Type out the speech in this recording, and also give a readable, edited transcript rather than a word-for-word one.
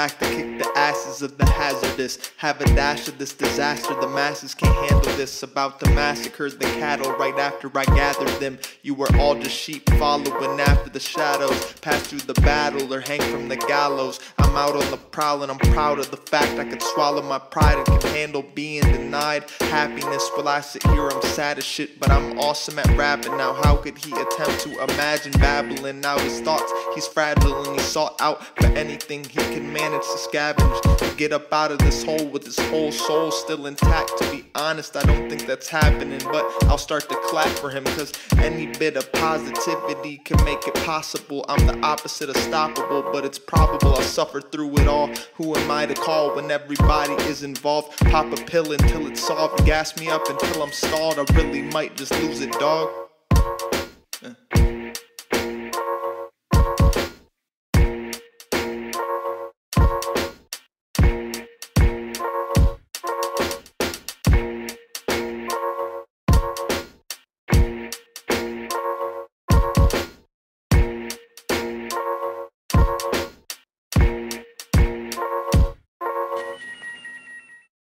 back to kick the asses of the hazardous. Have a dash of this disaster, the masses can't handle this. About to massacre the cattle right after I gathered them. You were all just sheep following after the shadows. Pass through the battle or hang from the gallows. I'm out on the prowl and I'm proud of the fact I could swallow my pride and can handle being denied happiness. While I sit here I'm sad as shit, but I'm awesome at rapping. Now how could he attempt to imagine babbling out his thoughts? He's fragile and he sought out for anything he can manage to scavenge, to get up out of this hole with his whole soul still intact. To be honest, I don't think that's happening, but I'll start to clap for him, cause any bit of positivity can make it possible. I'm the opposite of stoppable, but it's probable I'll suffer through it all. Who am I to call when everybody is involved? Pop a pill until it's solved, gas me up until I'm stalled. I really might just lose it, dog.